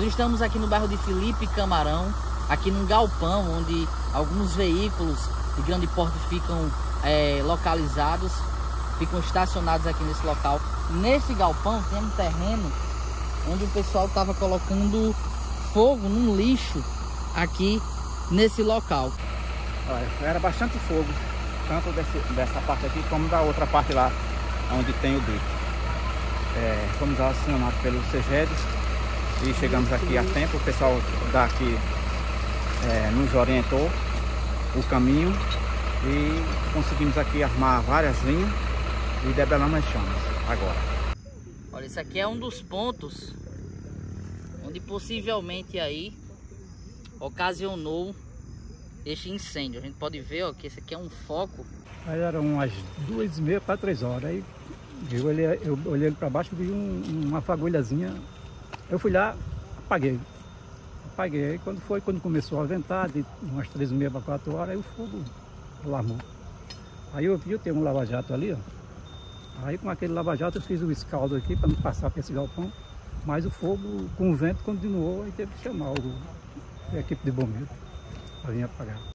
Nós estamos aqui no bairro de Felipe Camarão, aqui num galpão onde alguns veículos de grande porte ficam localizados, ficam estacionados aqui nesse local. Nesse galpão tem um terreno onde o pessoal estava colocando fogo num lixo aqui nesse local. Olha, era bastante fogo, tanto dessa parte aqui como da outra parte lá, onde tem o duto. Fomos acionados pelo CEGEDES e chegamos aqui a tempo. O pessoal daqui nos orientou o caminho e conseguimos aqui armar várias linhas e debelamos as chamas agora. Olha, esse aqui é um dos pontos onde possivelmente aí ocasionou este incêndio. A gente pode ver, ó, que esse aqui é um foco. Aí eram umas 2h30 para 3 horas. Aí eu olhei para baixo e vi uma fagulhazinha. Eu fui lá, apaguei. Aí quando começou a ventar, de umas 3h30 para 4 horas, aí o fogo alarmou. Aí eu tenho um lava-jato ali, ó. Aí com aquele lava-jato eu fiz o escaldo aqui para não passar para esse galpão. Mas o fogo, com o vento, continuou e teve que chamar a equipe de bombeiro para vir apagar.